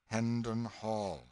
Hendon Hall.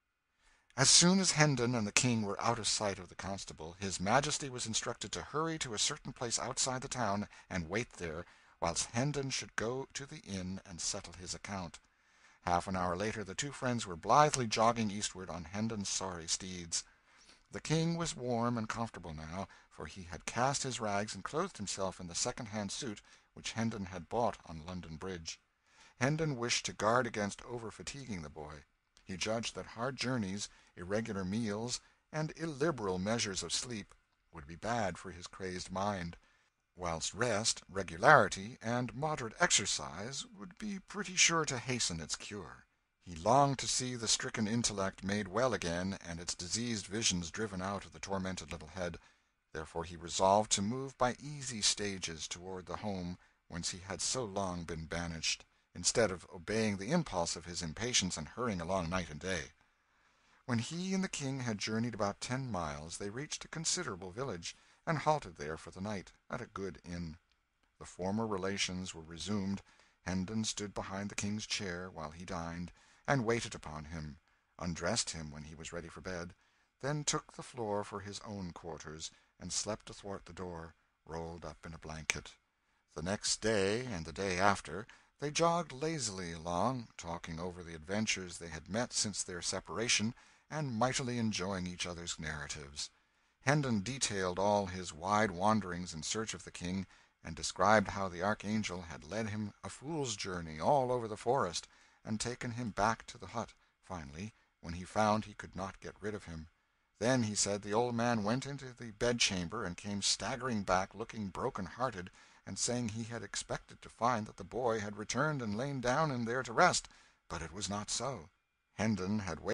As soon as Hendon and the King were out of sight of the constable, his Majesty was instructed to hurry to a certain place outside the town and wait there, whilst Hendon should go to the inn and settle his account. Half an hour later the two friends were blithely jogging eastward on Hendon's sorry steeds. The King was warm and comfortable now, for he had cast his rags and clothed himself in the second-hand suit which Hendon had bought on London Bridge. Hendon wished to guard against over-fatiguing the boy. He judged that hard journeys, irregular meals, and illiberal measures of sleep would be bad for his crazed mind, whilst rest, regularity, and moderate exercise would be pretty sure to hasten its cure. He longed to see the stricken intellect made well again and its diseased visions driven out of the tormented little head. Therefore he resolved to move by easy stages toward the home whence he had so long been banished, instead of obeying the impulse of his impatience and hurrying along night and day. When he and the King had journeyed about 10 miles, they reached a considerable village, and halted there for the night, at a good inn. The former relations were resumed. Hendon stood behind the King's chair while he dined, and waited upon him, undressed him when he was ready for bed, then took the floor for his own quarters, and slept athwart the door, rolled up in a blanket. The next day, and the day after, they jogged lazily along, talking over the adventures they had met since their separation, and mightily enjoying each other's narratives. Hendon detailed all his wide wanderings in search of the King, and described how the archangel had led him a fool's journey all over the forest, and taken him back to the hut, finally, when he found he could not get rid of him. Then, he said, the old man went into the bedchamber and came staggering back, looking broken-hearted, and saying he had expected to find that the boy had returned and lain down in there to rest, but it was not so. Hendon had